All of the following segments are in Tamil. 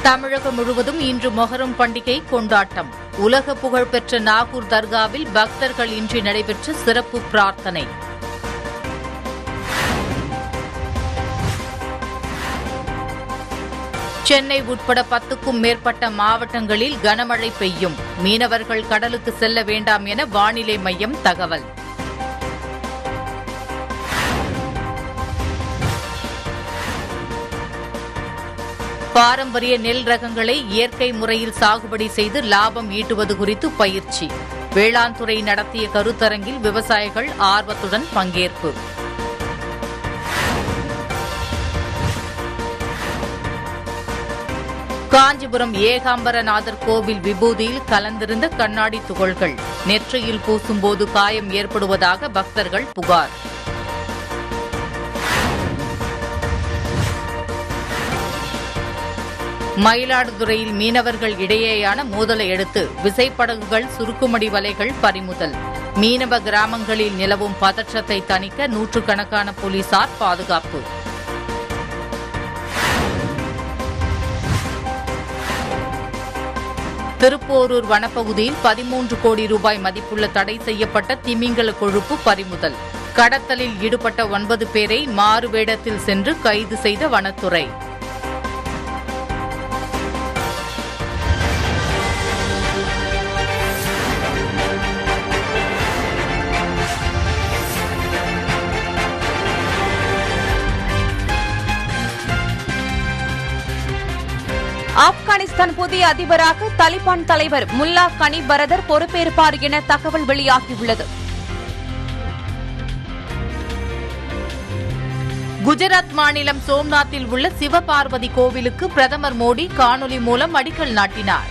தமிழகம் முழுவதும் இன்று மொஹரம் பண்டிகை கொண்டாட்டம். உலக புகழ்பெற்ற நாகூர் தர்காவில் பக்தர்கள் இன்றி நடைபெற்ற சிறப்பு பிரார்த்தனை. சென்னை உட்பட 10க்கும் மேற்பட்ட மாவட்டங்களில் கனமழை பெய்யும். மீனவர்கள் கடலுக்கு செல்ல வேண்டாம் என வானிலை மையம் தகவல். பாரம்பரிய நெல் ரகங்களை இயற்கை முறையில் சாகுபடி செய்து லாபம் ஈட்டுவது குறித்து பயிற்சி. வேளாண் துறை நடத்திய கருத்தரங்கில் விவசாயிகள் ஆர்வத்துடன் பங்கேற்பு. காஞ்சிபுரம் ஏகாம்பரநாதர் கோவில் விபூதியில் கலந்திருந்த கண்ணாடி துகள்கள். நெற்றியில் பூசும்போது காயம் ஏற்படுவதாக பக்தர்கள் புகார். மயிலாடுதுறையில் மீனவர்கள் இடையேயான மோதலை அடுத்து விசைப்படகுகள் சுருக்குமடி வலைகள் பறிமுதல். மீனவ கிராமங்களில் நிலவும் பதற்றத்தை தணிக்க நூற்றுக்கணக்கான போலீசார் பாதுகாப்பு. திருப்போரூர் வனப்பகுதியில் 13 கோடி ரூபாய் மதிப்புள்ள தடை செய்யப்பட்ட திமிங்கல கொழுப்பு பறிமுதல். கடத்தலில் ஈடுபட்ட 9 பேரை மாறுவேடத்தில் சென்று கைது செய்த வனத்துறை. ஆப்கானிஸ்தான் புதிய அதிபராக தாலிபான் தலைவர் முல்லா கனி பரதர் பொறுப்பேற்பார் என தகவல் வெளியாகியுள்ளது. குஜராத் மாநிலம் சோம்நாத்தில் உள்ள சிவபார்வதி கோவிலுக்கு பிரதமர் மோடி காணொலி மூலம் அடிக்கல் நாட்டினார்.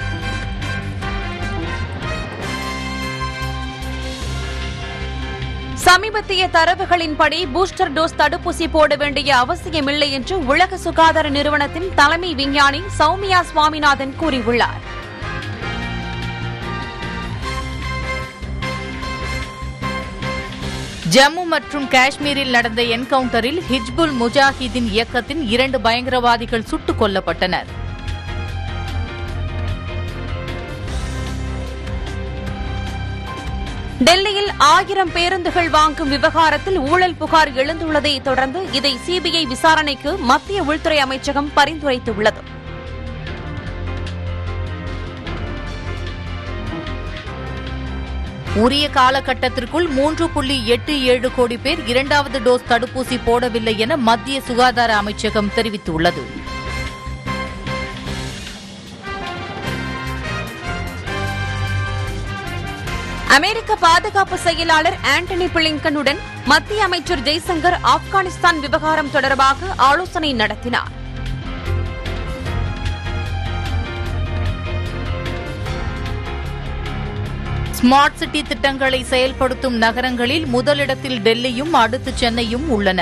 சமீபத்திய தரவுகளின்படி பூஸ்டர் டோஸ் தடுப்பூசி போட வேண்டிய அவசியமில்லை என்று உலக சுகாதார நிறுவனத்தின் தலைமை விஞ்ஞானி சௌமியா சுவாமிநாதன் கூறியுள்ளார். ஜம்மு மற்றும் காஷ்மீரில் நடந்த என்கவுண்டரில் ஹிஜ்புல் முஜாஹிதீன் இயக்கத்தின் 2 பயங்கரவாதிகள் சுட்டுக் கொல்லப்பட்டனர். டெல்லியில் 1000 பேருந்துகள் வாங்கும் விவகாரத்தில் ஊழல் புகார் எழுந்துள்ளதை தொடர்ந்து இதை சிபிஐ விசாரணைக்கு மத்திய உள்துறை அமைச்சகம் பரிந்துரைத்துள்ளது. உரிய காலகட்டத்திற்குள் 3.87 கோடி பேர் 2வது டோஸ் தடுப்பூசி போடவில்லை என மத்திய சுகாதார அமைச்சகம் தெரிவித்துள்ளது. அமெரிக்க பாதுகாப்பு செயலாளர் ஆண்டனி பிளிங்கனுடன் மத்திய அமைச்சர் ஜெய்சங்கர் ஆப்கானிஸ்தான் விவகாரம் தொடர்பாக ஆலோசனை நடத்தினார். ஸ்மார்ட் சிட்டி திட்டங்களை செயல்படுத்தும் நகரங்களில் முதலிடத்தில் டெல்லியும் அடுத்து சென்னையும் உள்ளன.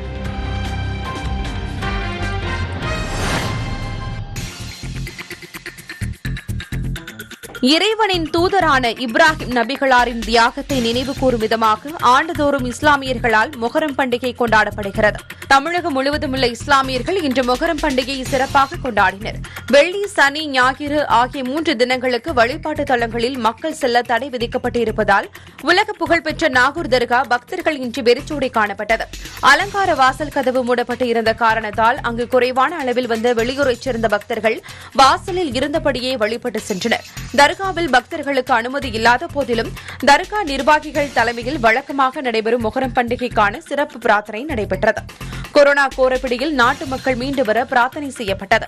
இறைவனின் தூதரான இப்ராஹிம் நபிகளாரின் தியாகத்தை நினைவுகூரும் விதமாக ஆண்டுதோறும் இஸ்லாமியர்களால் மொஹரம் பண்டிகை கொண்டாடப்படுகிறது. தமிழகம் முழுவதும் உள்ள இஸ்லாமியர்கள் இன்று மொஹரம் பண்டிகையை சிறப்பாக கொண்டாடினர். வெள்ளி, சனி, ஞாயிறு ஆகிய 3 தினங்களுக்கு வழிபாட்டு தலங்களில் மக்கள் செல்ல தடை விதிக்கப்பட்டிருப்பதால் உலக புகழ்பெற்ற நாகூர் தர்கா பக்தர்கள் இன்று வெறிச்சோடி காணப்பட்டது. அலங்கார வாசல் கதவு மூடப்பட்டு இருந்த காரணத்தால் அங்கு குறைவான அளவில் வந்த வெளியூரைச் சேர்ந்த பக்தர்கள் வாசலில் இருந்தபடியே வழிபட்டு சென்றனர். தர்காவில் பக்தர்களுக்கு அனுமதி இல்லாத போதிலும் தர்கா நிர்வாகிகள் தலைமையில் வழக்கமாக நடைபெறும் மொஹரம் பண்டிகைக்கான சிறப்பு பிரார்த்தனை நடைபெற்றது. கொரோனா கோரப்பிடியில் நாட்டு மக்கள் மீண்டு வர பிரார்த்தனை செய்யப்பட்டது.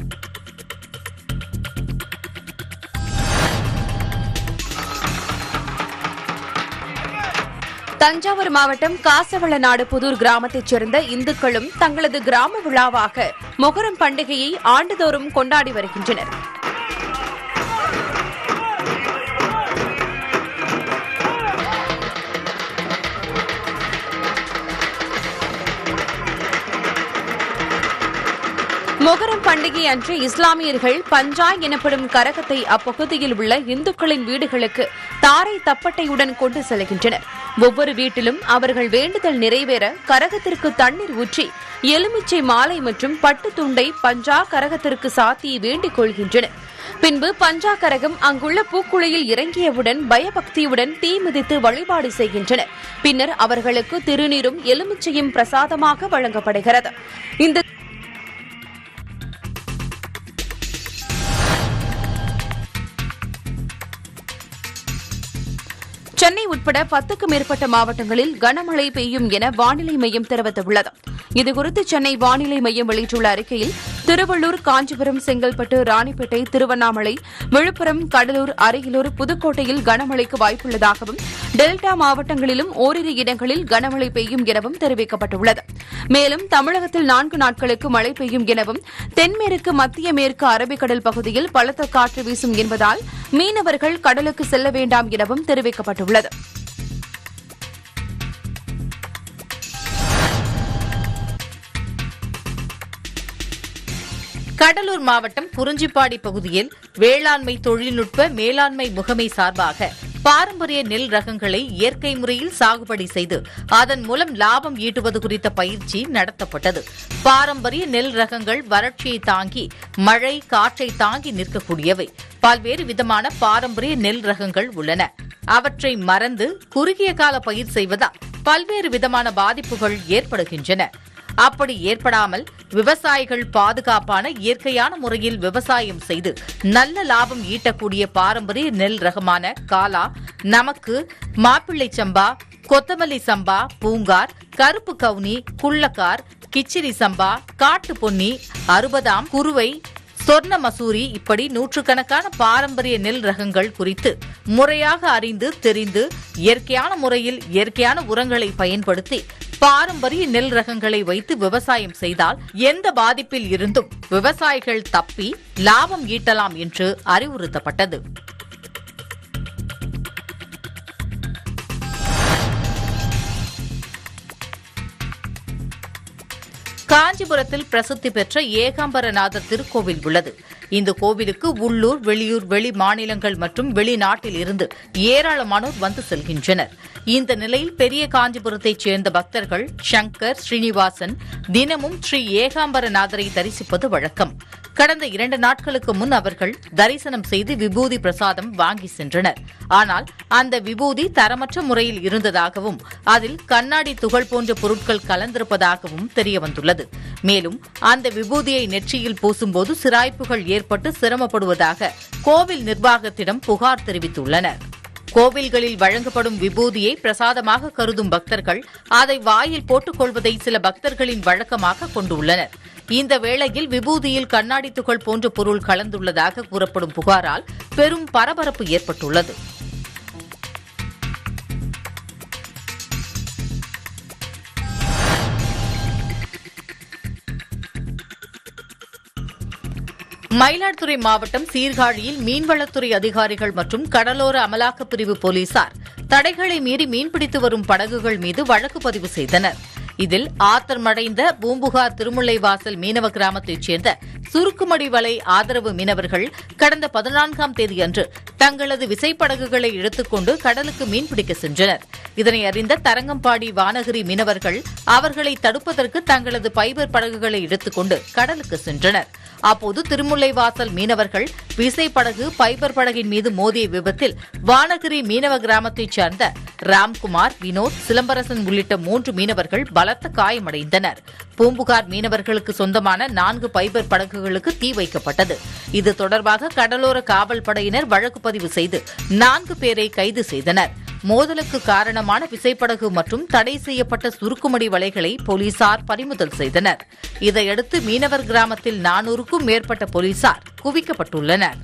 தஞ்சாவூர் மாவட்டம் காசவளநாடு புதூர் கிராமத்தைச் சேர்ந்த இந்துக்களும் தங்களது கிராம விழாவாக மொஹரம் பண்டிகையை ஆண்டுதோறும் கொண்டாடி வருகின்றனர். மொஹரம் பண்டிகை அன்று இஸ்லாமியர்கள் பஞ்சாய் எனப்படும் கரகத்தை அப்பகுதியில் உள்ள இந்துக்களின் வீடுகளுக்கு தாரை தப்பட்டையுடன் கொண்டு செல்கின்றனர். ஒவ்வொரு வீட்டிலும் அவர்கள் வேண்டுதல் நிறைவேற கரகத்திற்கு தண்ணீர் ஊற்றி எலுமிச்சை மாலை மற்றும் பட்டு துண்டை பஞ்சா கரகத்திற்கு சாத்தி வேண்டிக் கொள்கின்றனர். பின்பு பஞ்சா கரகம் அங்குள்ள பூக்குழியில் இறங்கியவுடன் பயபக்தியுடன் தீ மிதித்து வழிபாடு செய்கின்றனர். பின்னர் அவர்களுக்கு திருநீரும் எலுமிச்சையும் பிரசாதமாக வழங்கப்படுகிறது. இந்த சென்னை உட்பட 10க்கும் மேற்பட்ட மாவட்டங்களில் கனமழை பெய்யும் என வானிலை மையம் தெரிவித்துள்ளது. இதுகுறித்து சென்னை வானிலை மையம் வெளியிட்டுள்ள அறிக்கையில் திருவள்ளூர், காஞ்சிபுரம், செங்கல்பட்டு, ராணிப்பேட்டை, திருவண்ணாமலை, விழுப்புரம், கடலூர், அரியலூர், புதுக்கோட்டையில் கனமழைக்கு வாய்ப்புள்ளதாகவும் டெல்டா மாவட்டங்களிலும் ஓரிரு இடங்களில் கனமழை பெய்யும் எனவும் தெரிவிக்கப்பட்டுள்ளது. மேலும் தமிழகத்தில் 4 நாட்களுக்கு மழை பெய்யும் எனவும் தென்மேற்கு மத்திய மேற்கு அரபிக்கடல் பகுதியில் பலத்த காற்று வீசும் என்பதால் மீனவர்கள் கடலுக்கு செல்ல வேண்டாம் எனவும் தெரிவிக்கப்பட்டுள்ளது. கடலூர் மாவட்டம் குறிஞ்சிப்பாடி பகுதியில் வேளாண்மை தொழில்நுட்ப மேலாண்மை முகமை சார்பாக பாரம்பரிய நெல் ரகங்களை இயற்கை முறையில் சாகுபடி செய்து அதன் மூலம் லாபம் ஈட்டுவது குறித்த பயிற்சி நடத்தப்பட்டது. பாரம்பரிய நெல் ரகங்கள் வறட்சியை தாங்கி மழை காற்றை தாங்கி நிற்கக்கூடியவை. பல்வேறு விதமான பாரம்பரிய நெல் ரகங்கள் உள்ளன. அவற்றை மறந்து குறுகிய கால பயிர் செய்வதால் பல்வேறு விதமான பாதிப்புகள் ஏற்படுகின்றன. அப்படி ஏற்படாமல் விவசாயிகள் பாதுகாப்பான இயற்கையான முறையில் விவசாயம் செய்து நல்ல லாபம் ஈட்டக்கூடிய பாரம்பரிய நெல் ரகமான காலா, நமக்கு, மாப்பிள்ளை சம்பா, கொத்தமல்லி சம்பா, பூங்கார், கருப்பு கவுனி, குள்ளக்கார், கிச்சிரி சம்பா, காட்டு பொன்னி, 60ஆம், குருவை, சொர்ண மசூரி இப்படி நூற்றுக்கணக்கான பாரம்பரிய நெல் ரகங்கள் குறித்து முறையாக அறிந்து தெரிந்து இயற்கையான முறையில் இயற்கையான உரங்களை பயன்படுத்தி பாரம்பரிய நெல் ரகங்களை வைத்து விவசாயம் செய்தால் எந்த பாதிப்பில் இருந்தும் விவசாயிகள் தப்பி லாபம் ஈட்டலாம் என்று அறிவுறுத்தப்பட்டது. காஞ்சிபுரத்தில் பிரசித்தி பெற்ற ஏகாம்பரநாதர் திருக்கோவில் உள்ளது. இந்த கோவிலுக்கு உள்ளூர், வெளியூர், வெளி மாநிலங்கள் மற்றும் வெளிநாட்டில் இருந்து ஏராளமானோர் வந்து செல்கின்றனர். இந்த நிலையில் பெரிய காஞ்சிபுரத்தைச் சேர்ந்த பக்தர்கள் சங்கர், ஸ்ரீனிவாசன் தினமும் ஸ்ரீ ஏகாம்பரநாதரை தரிசிப்பது வழக்கம். கடந்த 2 நாட்களுக்கு முன் அவர்கள் தரிசனம் செய்து விபூதி பிரசாதம் வாங்கி சென்றனர். ஆனால் அந்த விபூதி தரமற்ற முறையில் இருந்ததாகவும் அதில் கண்ணாடி துகள் போன்ற பொருட்கள் கலந்திருப்பதாகவும் தெரியவந்துள்ளது. மேலும் அந்த விபூதியை நெற்றியில் பூசும்போது சிராய்ப்புகள் ஏற்பட்டு சிரமப்படுவதாக கோவில் நிர்வாகத்திடம் புகார் தெரிவித்துள்ளனர். கோவில்களில் வழங்கப்படும் விபூதியை பிரசாதமாக கருதும் பக்தர்கள் அதை வாயில் போட்டுக் கொள்வதை சில பக்தர்களின் வழக்கமாக கொண்டுள்ளனர். இந்த வேளையில் விபூதியில் கண்ணாடி துகள் போன்ற பொருள் கலந்துள்ளதாக கூறப்படும் புகாரால் பெரும் பரபரப்பு ஏற்பட்டுள்ளது. மயிலாடுதுறை மாவட்டம் சீர்காழியில் மீன்வளத்துறை அதிகாரிகள் மற்றும் கடலோர அமலாக்கப் பிரிவு போலீசார் தடைகளை மீறி மீன்பிடித்து வரும் படகுகள் மீது வழக்கு பதிவு செய்தனர். இதில் ஆத்திரமடைந்த பூம்புகார் திருமுல்லைவாசல் மீனவ கிராமத்தைச் சேர்ந்த சுருக்குமடி வலை ஆதரவு மீனவர்கள் கடந்த 14ஆம் தேதியன்று தங்களது விசைப்படகுகளை எடுத்துக்கொண்டு கடலுக்கு மீன்பிடிக்க சென்றனர். இதனை அறிந்த தரங்கம்பாடி வானகிரி மீனவர்கள் அவர்களை தடுப்பதற்கு தங்களது பைபர் படகுகளை எடுத்துக்கொண்டு கடலுக்கு சென்றனர். அப்போது திருமுல்லைவாசல் மீனவர்கள் விசைப்படகு பைபர் படகின் மீது மோதிய விபத்தில் வானகிரி மீனவ கிராமத்தைச் சேர்ந்த ராம்குமார், வினோத், சிலம்பரசன் உள்ளிட்ட 3 மீனவர்கள் பலத்த காயமடைந்தனர். பூம்புகார் மீனவர்களுக்கு சொந்தமான 4 பைபர் படகுகளுக்கு தீ வைக்கப்பட்டது. இது தொடர்பாக கடலோர காவல் படையினர் வழக்கு பதிவு செய்து 4 பேரை கைது செய்தனர். மோதலுக்கு காரணமான விசைப்படகு மற்றும் தடை செய்யப்பட்ட சுருக்குமடி வலைகளை போலீசார் பறிமுதல் செய்தனர். இதையடுத்து மீனவர் கிராமத்தில் 400க்கும் மேற்பட்ட போலீசார் குவிக்கப்பட்டுள்ளனர்.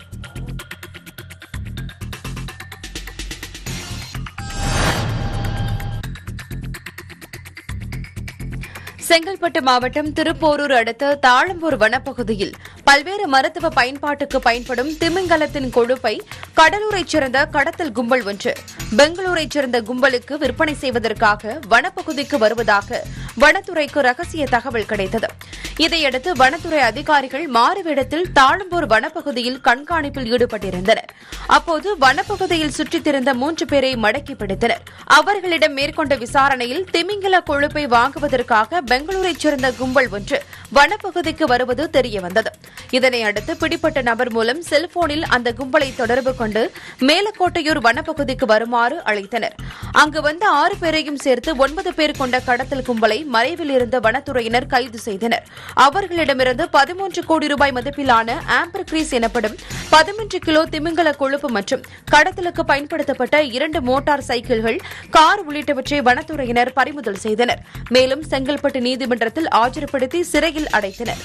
செங்கல்பட்டு மாவட்டம் திருப்போரூர் அடுத்த தாழம்பூர் வனப்பகுதியில் பல்வேறு மருத்துவ பயன்பாட்டுக்கு பயன்படும் திமிங்கலத்தின் கொழுப்பை கடலூரைச் சேர்ந்த கடத்தல் கும்பல் ஒன்று பெங்களூரைச் சேர்ந்த கும்பலுக்கு விற்பனை செய்வதற்காக வனப்பகுதிக்கு வருவதாக வனத்துறைக்கு ரகசிய தகவல் கிடைத்தது. இதையடுத்து வனத்துறை அதிகாரிகள் மாறுவேடத்தில் தாழம்பூர் வனப்பகுதியில் கண்காணிப்பில் ஈடுபட்டிருந்தனர். அப்போது வனப்பகுதியில் சுற்றித் திரிந்த 3 பேரை மடக்கி பிடித்தனர். அவர்களிடம் மேற்கொண்ட விசாரணையில் திமிங்கல கொழுப்பை வாங்குவதற்காக பெங்களூரைச் சேர்ந்த கும்பல் ஒன்று வனப்பகுதிக்கு வருவது தெரியவந்தது. இதனையடுத்து பிடிப்பட்ட நபர் மூலம் செல்போனில் அந்த கும்பலை தொடர்பு கொண்டு மேலக்கோட்டையூர் வனப்பகுதிக்கு வருமாறு அழைத்தனர். அங்கு வந்த 6 பேரையும் சேர்த்து 9 பேர் கொண்ட கடத்தல் கும்பலை மறைவில் இருந்த வனத்துறையினர் கைது செய்தனர். அவர்களிடமிருந்து 13 கோடி ரூபாய் மதிப்பிலான ஆம்பர்கிரீஸ் எனப்படும் 13 கிலோ திமிங்கல கொழுப்பு மற்றும் கடத்தலுக்கு பயன்படுத்தப்பட்ட 2 மோட்டார் சைக்கிள்கள், கார் உள்ளிட்டவற்றை வனத்துறையினர் பறிமுதல் செய்தனர். மேலும் செங்கல்பட்டு நீதிமன்றத்தில் ஆஜர்படுத்தி சிறையில் அடைத்தனர்.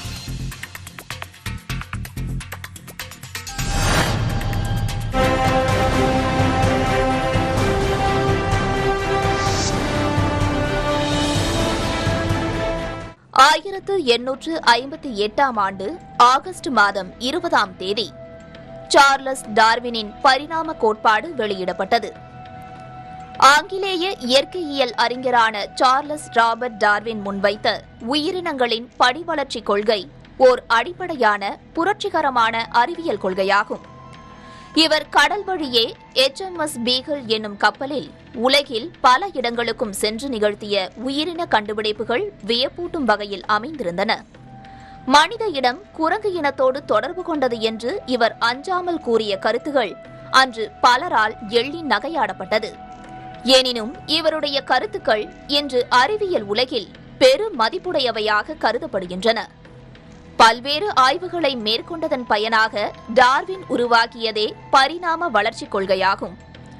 ஆயிரத்து 858 ஆண்டு ஆகஸ்ட் மாதம் 20ஆம் தேதி சார்லஸ் டார்வினின் பரிணாம கோட்பாடு வெளியிடப்பட்டது. ஆங்கிலேய இயற்கையியல் அறிஞரான சார்லஸ் ராபர்ட் டார்வின் முன்வைத்த உயிரினங்களின் படிவளர்ச்சி கொள்கை ஓர் அடிப்படையான புரட்சிகரமான அறிவியல் கொள்கையாகும். இவர் கடல் வழியே HMS பீகல் என்னும் கப்பலில் உலகில் பல இடங்களுக்கும் சென்று நிகழ்த்திய உயிரின கண்டுபிடிப்புகள் வியப்பூட்டும் வகையில் அமைந்திருந்தன. மனித இனம் குரங்கு இனத்தோடு தொடர்பு கொண்டது என்று இவர் அஞ்சாமல் கூறிய கருத்துகள் அன்று பலரால் எள்ளி நகையாடப்பட்டது. எனினும் இவருடைய கருத்துக்கள் இன்று அறிவியல் உலகில் பெரு மதிப்புடையவையாக கருதப்படுகின்றன. பல்வேறு ஆய்வுகளை மேற்கொண்டதன் பயனாக டார்வின் உருவாக்கியதே பரிணாம வளர்ச்சி கொள்கையாகும்.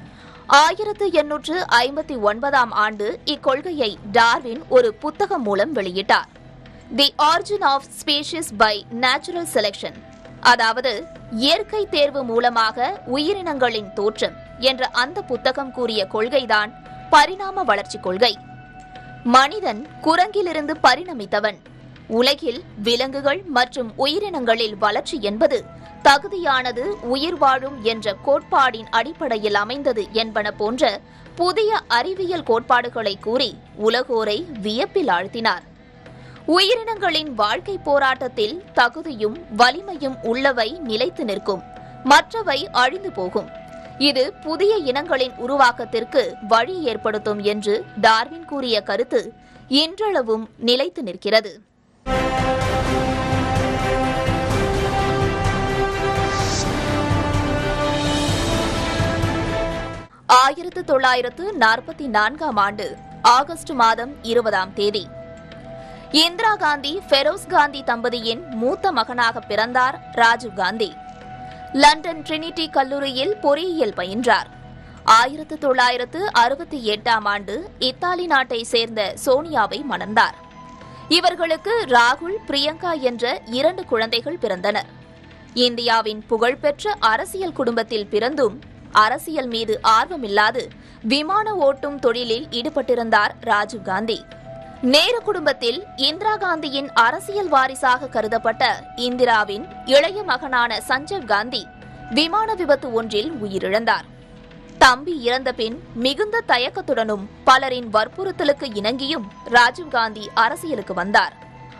1859ஆம் ஆண்டு இக்கொள்கையை டார்வின் ஒரு புத்தகம் மூலம் வெளியிட்டார். The origin of species by natural selection, அதாவது இயற்கை தேர்வு மூலமாக உயிரினங்களின் தோற்றம் என்ற அந்த புத்தகம் கூறிய கொள்கைதான் பரிணாம வளர்ச்சி கொள்கை. மனிதன் குரங்கிலிருந்து பரிணமித்தவன். உலகில் விலங்குகள் மற்றும் உயிரினங்களில் வளர்ச்சி என்பது தகுதியானது, உயிர் வாழும் என்ற கோட்பாடின் அடிப்படையில் அமைந்தது என்பன போன்ற புதிய அறிவியல் கோட்பாடுகளை கூறி உலகோரை வியப்பில் ஆழ்த்தினார். உயிரினங்களின் வாழ்க்கை போராட்டத்தில் தகுதியும் வலிமையும் உள்ளவை நிலைத்து நிற்கும், மற்றவை அழிந்து போகும். இது புதிய இனங்களின் உருவாக்கத்திற்கு வழி ஏற்படுத்தும் என்று டார்வின் கூறிய கருத்து இன்றளவும் நிலைத்து நிற்கிறது. 1944ஆம் ஆண்டு ஆகஸ்ட் மாதம் 20ஆம் தேதி இந்திரா காந்தி ஃபெரோஸ் காந்தி தம்பதியின் மூத்த மகனாக பிறந்தார் ராஜீவ் காந்தி. லண்டன் ட்ரினிட்டி கல்லூரியில் பொறியியல் பயின்றார். 1968ஆம் ஆண்டு இத்தாலி நாட்டை சேர்ந்த சோனியாவை மணந்தார். இவர்களுக்கு ராகுல், பிரியங்கா என்ற 2 குழந்தைகள் பிறந்தனர். இந்தியாவின் புகழ்பெற்ற அரசியல் குடும்பத்தில் பிறந்தும் அரசியல் மீது ஆர்வமில்லாது விமான ஓட்டும் தொழிலில் ஈடுபட்டிருந்தார் ராஜீவ் காந்தி. நேரு குடும்பத்தில் இந்திரா காந்தியின் அரசியல் வாரிசாக கருதப்பட்ட இந்திராவின் இளைய மகனான சஞ்சீவ் காந்தி விமான விபத்து ஒன்றில் உயிரிழந்தார். தம்பி இறந்த பின் மிகுந்த தயக்கத்துடனும் பலரின் வற்புறுத்தலுக்கு இணங்கியும் ராஜீவ் காந்தி அரசியலுக்கு வந்தார்.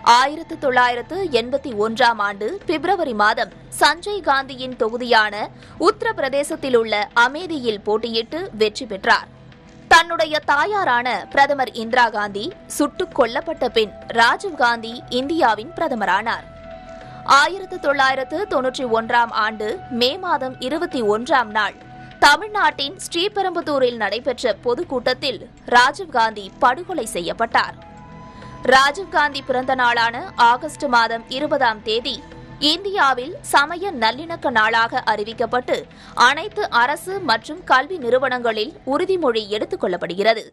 1981ஆம் ஆண்டு பிப்ரவரி மாதம் சஞ்சய் காந்தியின் தொகுதியான உத்தரப்பிரதேசத்தில் உள்ள அமேதியில் போட்டியிட்டு வெற்றி பெற்றார். தன்னுடைய தாயாரான பிரதமர் இந்திரா காந்தி சுட்டுக் கொல்லப்பட்ட பின் ராஜீவ் காந்தி இந்தியாவின் பிரதமரானார். 1991ஆம் ஆண்டு மே மாதம் 21ஆம் நாள் தமிழ்நாட்டின் ஸ்ரீபெரும்புதூரில் நடைபெற்ற பொதுக்கூட்டத்தில் ராஜீவ் காந்தி படுகொலை செய்யப்பட்டார். ராஜீவ் காந்தி பிறந்த நாளான ஆகஸ்ட் மாதம் 20ஆம் தேதி இந்தியாவில் சமய நல்லிணக்க நாளாக அறிவிக்கப்பட்டு அனைத்து அரசு மற்றும் கல்வி நிறுவனங்களில் உறுதிமொழி எடுத்துக் கொள்ளப்படுகிறது.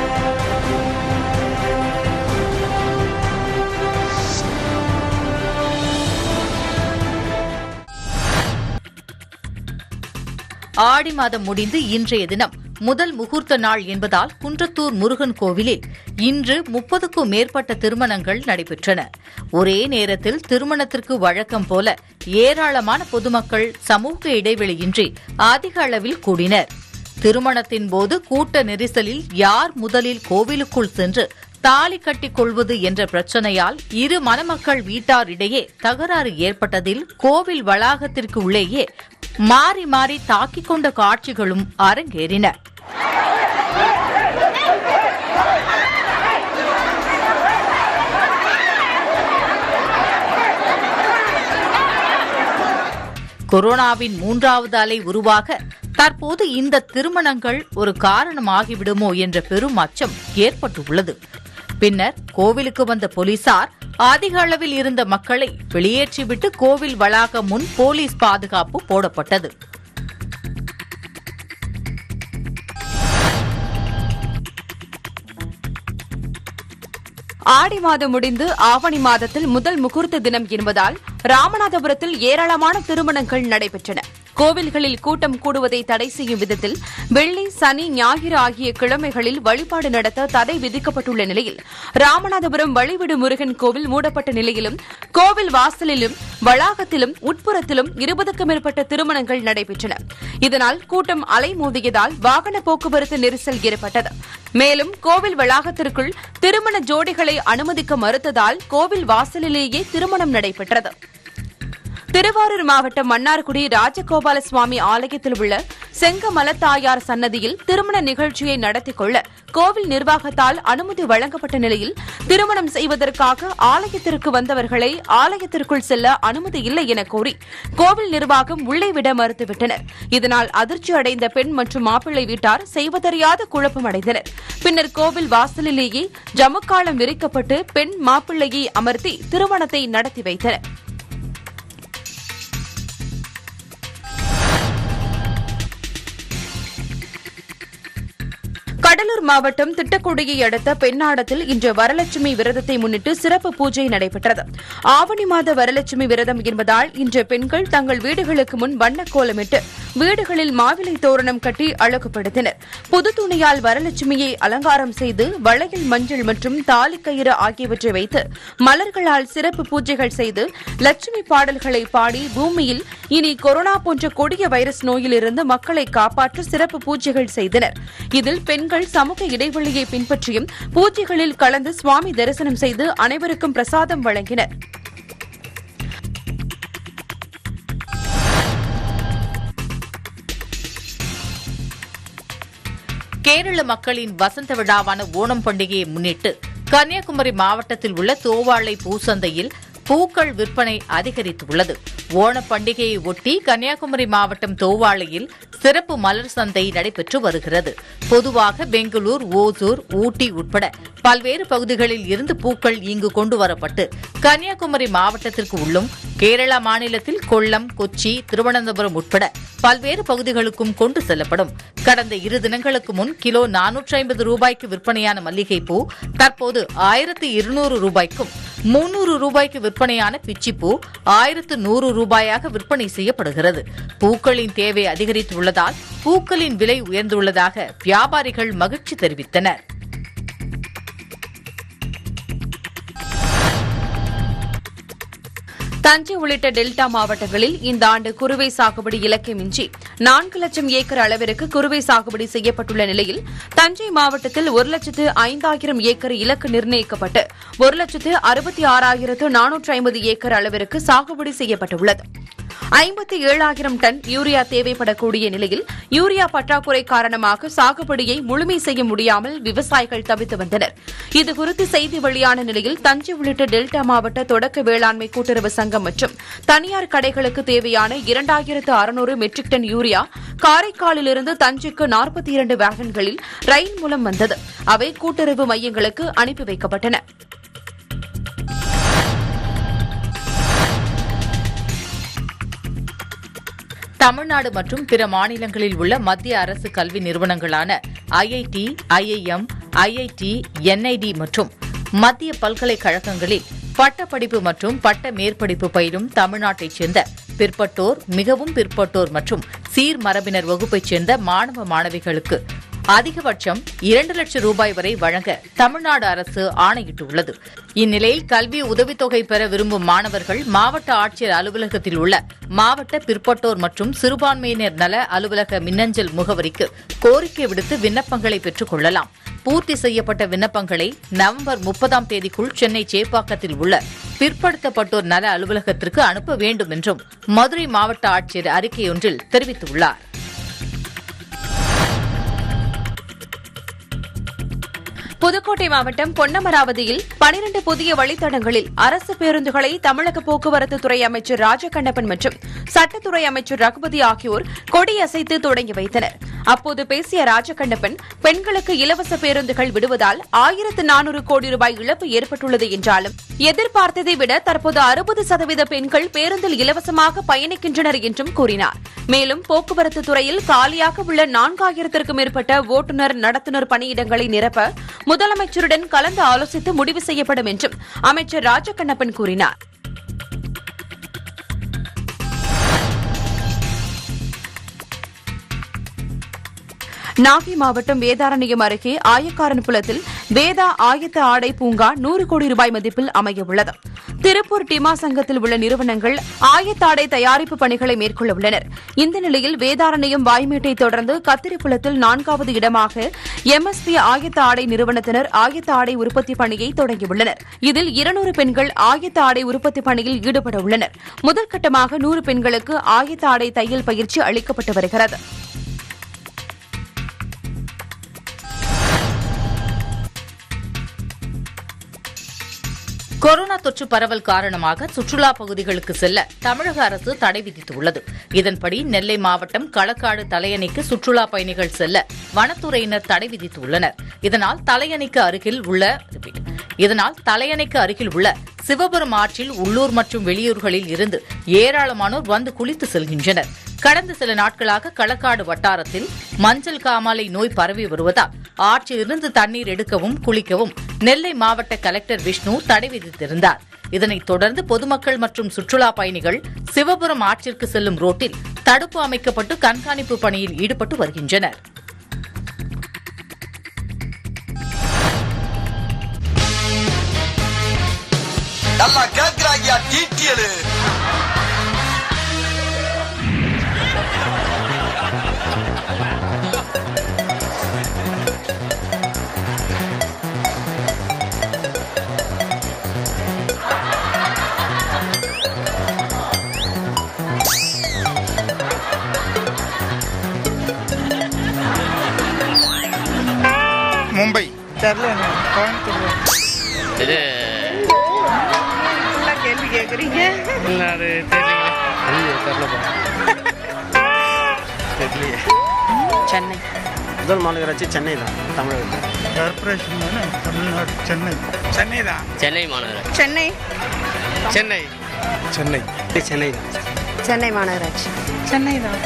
ஆடி மாதம் முடிந்து இன்றைய தினம் முதல் முகூர்த்த நாள் என்பதால் குன்றத்தூர் முருகன் கோவிலில் இன்று 30க்கும் மேற்பட்ட திருமணங்கள் நடைபெற்றன. ஒரே நேரத்தில் திருமணத்திற்கு வழக்கம் போல ஏராளமான பொதுமக்கள் சமூக இடைவெளியின்றி அதிக அளவில் கூடினர். திருமணத்தின் போது கூட்ட நெரிசலில் யார் முதலில் கோவிலுக்குள் சென்று தாலி கட்டிக் கொள்வது என்ற பிரச்சனையால் இரு மணமக்கள் வீட்டாரிடையே தகராறு ஏற்பட்டதில் கோவில் வளாகத்திற்கு உள்ளேயே மாறி மாறி தாக்கிக் கொண்ட காட்சிகளும் அரங்கேறின. கொரோனாவின் 3வது அலை உருவாக தற்போது இந்த திருமணங்கள் ஒரு காரணமாகிவிடுமோ என்ற பெரும் அச்சம் ஏற்பட்டுள்ளது. பின்னர் கோவிலுக்கு வந்த போலீசார் அதிக அளவில் இருந்த மக்களை வெளியேற்றிவிட்டு கோவில் வளாகம் முன் போலீஸ் பாதுகாப்பு போடப்பட்டது. ஆடி மாதம் முடிந்து ஆவணி மாதத்தில் முதல் முகூர்த்த தினம் என்பதால் ராமநாதபுரத்தில் ஏராளமான திருமணங்கள் நடைபெற்றன. கோவில்களில் கூட்டம் கூடுவதை தடை செய்யும் விதத்தில் வெள்ளி, சனி, ஞாயிறு ஆகிய கிழமைகளில் வழிபாடு நடத்த தடை விதிக்கப்பட்டுள்ள நிலையில் ராமநாதபுரம் வழிவிடு முருகன் கோவில் மூடப்பட்ட நிலையிலும் கோவில் வாசலிலும் வளாகத்திலும் உட்புறத்திலும் 20க்கும் மேற்பட்ட திருமணங்கள் நடைபெற்றன. இதனால் கூட்டம் அலைமோதியதால் வாகன போக்குவரத்து நெரிசல் ஏற்பட்டது. மேலும் கோவில் வளாகத்திற்குள் திருமண ஜோடிகளை அனுமதிக்க மறுத்ததால் கோவில் வாசலிலேயே திருமணம் நடைபெற்றது. திருவாரூர் மாவட்டம் மன்னார்குடி ராஜகோபால சுவாமி ஆலயத்தில் உள்ள செங்கமலத்தாயார் சன்னதியில் திருமண நிகழ்ச்சியை நடத்திக் கொள்ள கோவில் நிர்வாகத்தால் அனுமதி வழங்கப்பட்ட நிலையில் திருமணம் செய்வதற்காக ஆலயத்திற்கு வந்தவர்களை ஆலயத்திற்குள் செல்ல அனுமதி இல்லை என கோரி கோவில் நிர்வாகம் உள்ளே விட மறுத்துவிட்டனர். இதனால் அதிர்ச்சி அடைந்த பெண் மற்றும் மாப்பிள்ளை வீட்டார் செய்வதறியாத குழப்பமடைந்தனர். பின்னர் கோவில் வாசலிலேயே ஜமுக்காலம் விரிக்கப்பட்டு பெண் மாப்பிள்ளையை அமர்த்தி திருமணத்தை நடத்தி வைத்தனர். கடலூர் மாவட்டம் திட்டக்குடியை அடுத்த பெண்ணாடத்தில் இன்று வரலட்சுமி விரதத்தை முன்னிட்டு சிறப்பு பூஜை நடைபெற்றது. ஆவணி மாத வரலட்சுமி விரதம் என்பதால் இன்று பெண்கள் தங்கள் வீடுகளுக்கு முன் வண்ண கோலமிட்டு வீடுகளில் மாவிலை தோரணம் கட்டி அழகுபடுத்தினர். புது துணியால் வரலட்சுமியை அலங்காரம் செய்து வளையல், மஞ்சள் மற்றும் தாலிக்கயிறு ஆகியவற்றை வைத்து மலர்களால் சிறப்பு பூஜைகள் செய்து லட்சுமி பாடல்களை பாடி பூமியில் இனி கொரோனா போன்ற கொடிய வைரஸ் நோயிலிருந்து மக்களை காப்பாற்ற சிறப்பு பூஜைகள் செய்தனர். இதில் பெண்கள் சமூக இடைவெளியை பின்பற்றியும் பூஜைகளில் கலந்து சுவாமி தரிசனம் செய்து அனைவருக்கும் பிரசாதம் வழங்கினர். கேரள மக்களின் வசந்த விழாவான ஓணம் பண்டிகையை முன்னிட்டு கன்னியாகுமரி மாவட்டத்தில் உள்ள தோவாளை பூசந்தையில் பூக்கள் விற்பனை அதிகரித்துள்ளது. ஓணப் பண்டிகையை ஒட்டி கன்னியாகுமரி மாவட்டம் தோவாளையில் சிறப்பு மலர் சந்தை நடைபெற்று வருகிறது. பொதுவாக பெங்களூர், ஓசூர், ஊட்டி உட்பட பல்வேறு பகுதிகளில் இருந்து பூக்கள் இங்கு கொண்டுவரப்பட்டு கன்னியாகுமரி மாவட்டத்திற்கு உள்ளும் கேரளா மாநிலத்தில் கொல்லம், கொச்சி, திருவனந்தபுரம் உட்பட பல்வேறு பகுதிகளுக்கும் கொண்டு செல்லப்படும். கடந்த 2 தினங்களுக்கு முன் கிலோ 450 ரூபாய்க்கு விற்பனையான மல்லிகைப்பூ தற்போது 1200 ரூபாய்க்கும், 300 ரூபாய்க்கு விற்பனையான பிச்சிப்பூ 1100 ரூபாயாக விற்பனை செய்யப்படுகிறது. பூக்களின் தேவை அதிகரித்துள்ளதால் பூக்களின் விலை உயர்ந்துள்ளதாக வியாபாரிகள் மகிழ்ச்சி தெரிவித்தனர். தஞ்சை உள்ளிட்ட டெல்டா மாவட்டங்களில் இந்த ஆண்டு குறுவை சாகுபடி இலக்கியமின்றி 4 லட்சம் ஏக்கர் அளவிற்கு குறுவை சாகுபடி செய்யப்பட்டுள்ள நிலையில் தஞ்சை மாவட்டத்தில் 1,05,000 ஏக்கர் இலக்கு நிர்ணயிக்கப்பட்டு 1,66,450 ஏக்கர் அளவிற்கு சாகுபடி செய்யப்பட்டுள்ளது. 57,000 டன் யூரியா தேவைப்படக்கூடிய நிலையில் யூரியா பற்றாக்குறை காரணமாக சாகுபடியை முழுமை செய்ய முடியாமல் விவசாயிகள் தவித்து வந்தனர். இதுகுறித்து செய்தி வெளியான நிலையில் தஞ்சை உள்ளிட்ட டெல்டா மாவட்ட தொடக்க வேளாண்மை கூட்டுறவு சங்கம் மற்றும் தனியார் கடைகளுக்கு தேவையான 2,600 மெட்ரிக் டன் யூரியா காரைக்காலிலிருந்து தஞ்சைக்கு 42 வேகன்களில் ரயில் மூலம் வந்தது. அவை கூட்டுறவு மையங்களுக்கு அனுப்பி வைக்கப்பட்டன. தமிழ்நாடு மற்றும் பிற மாநிலங்களில் உள்ள மத்திய அரசு கல்வி நிறுவனங்களான ஐஐடி, ஐஐஎம், ஐஐடி, என்ஐடி மற்றும் மத்திய பல்கலைக்கழகங்களில் பட்டப்படிப்பு மற்றும் பட்ட மேற்படிப்பு பயிலும் தமிழ்நாட்டைச் சேர்ந்த பிற்பட்டோர், மிகவும் பிற்பட்டோர் மற்றும் சீர்மரபினர் வகுப்பைச் சேர்ந்த மாணவ மாணவிகளுக்கு அதிகபட்சம் 2 லட்சம் ரூபாய் வரை வழங்க தமிழ்நாடு அரசு ஆணையிட்டுள்ளது. இந்நிலையில் கல்வி உதவித்தொகை பெற விரும்பும் மாணவர்கள் மாவட்ட ஆட்சியர் அலுவலகத்தில் உள்ள மாவட்ட பிற்பட்டோர் மற்றும் சிறுபான்மையினர் நல அலுவலக மின்னஞ்சல் முகவரிக்கு கோரிக்கை விடுத்து விண்ணப்பங்களை பெற்றுக் கொள்ளலாம். பூர்த்தி செய்யப்பட்ட விண்ணப்பங்களை நவம்பர் 30ஆம் தேதிக்குள் சென்னை சேப்பாக்கத்தில் உள்ள பிற்படுத்தப்பட்டோர் நல அலுவலகத்திற்கு அனுப்ப வேண்டும் என்றும் மதுரை மாவட்ட ஆட்சியர் அறிக்கையொன்றில் தெரிவித்துள்ளார். புதுக்கோட்டை மாவட்டம் பொன்னமராவதியில் 12 புதிய வழித்தடங்களில் அரசு பேருந்துகளை தமிழக போக்குவரத்து துறை அமைச்சர் ராஜகண்ணப்பன் மற்றும் சட்டத்துறை அமைச்சர் ரகுபதி ஆகியோர் கொடியசைத்து தொடங்கி வைத்தனர். அப்போது பேசிய ராஜகண்ணப்பன், பெண்களுக்கு இலவச பேருந்துகள் விடுவதால் 1400 கோடி ரூபாய் இழப்பு ஏற்பட்டுள்ளது என்றாலும் எதிர்பார்த்ததை விட தற்போது 60% பெண்கள் பேருந்தில் இலவசமாக பயணிக்கின்றனர் என்றும் கூறினார். மேலும் போக்குவரத்து துறையில் காலியாக உள்ள 4000த்திற்கும் மேற்பட்ட ஓட்டுநர் நடத்துனர் பணியிடங்களை நிரப்ப முதலமைச்சருடன் கலந்து ஆலோசித்து முடிவு செய்யப்படும் என்றும் அமைச்சர் ராஜகண்ணப்பன் கூறினார். நாகை மாவட்டம் வேதாரண்யம் அருகே ஆயக்காரன்புலத்தில் வேதா ஆயத்த ஆடை பூங்கா 100 கோடி ரூபாய் மதிப்பில் அமையவுள்ளது. திருப்பூர் டிமா சங்கத்தில் உள்ள நிறுவனங்கள் ஆயத்தாடை தயாரிப்பு பணிகளை மேற்கொள்ள உள்ளனர். இந்த நிலையில் வேதாரண்யம் வாய்மேட்டை தொடர்ந்து கத்திரிப்புலத்தில் 4வது இடமாக MSP ஆயத்த ஆடை நிறுவனத்தினர் ஆயத்த ஆடை உற்பத்தி பணியை தொடங்கியுள்ளனர். இதில் 200 பெண்கள் ஆயத்த ஆடை உற்பத்தி பணியில் ஈடுபட உள்ளனர். முதற்கட்டமாக 100 பெண்களுக்கு ஆயத்த ஆடை தையல் பயிற்சி அளிக்கப்பட்டு வருகிறது. கொரோனா தொற்று பரவல் காரணமாக சுற்றுலா பகுதிகளுக்கு செல்ல தமிழக அரசு தடை விதித்துள்ளது. இதன்படி நெல்லை மாவட்டம் களக்காடு தலையணைக்கு சுற்றுலா பயணிகள் செல்ல வனத்துறையினர் தடை விதித்துள்ளனர். இதனால் தலையணைக்கு அருகில் உள்ள சிவபுரம் ஆற்றில் உள்ளூர் மற்றும் வெளியூர்களில் இருந்து ஏராளமானோர் வந்து குளித்து செல்கின்றனர். கடந்த சில நாட்களாக களக்காடு வட்டாரத்தில் மஞ்சள் காமாலை நோய் பரவி வருவதால் ஆற்றிலிருந்து தண்ணீர் எடுக்கவும் குளிக்கவும் நெல்லை மாவட்ட கலெக்டர் விஷ்ணு தடை விதித்திருந்தார். இதனைத் தொடர்ந்து பொதுமக்கள் மற்றும் சுற்றுலா பயணிகள் சிவபுரம் ஆற்றிற்கு செல்லும் ரோட்டில் தடுப்பு அமைக்கப்பட்டு கண்காணிப்பு பணியில் ஈடுபட்டு வருகின்றனர். மும்பை கேள்வி கேக்குறீங்க. சென்னை முதல் மாநகராட்சி சென்னை தான். தமிழகம் கார்பரேஷன் தமிழ்நாடு சென்னை தான். சென்னை மாநகராட்சி சென்னை சென்னை சென்னை சென்னை தான். சென்னை மாநகராட்சி சென்னை தான்.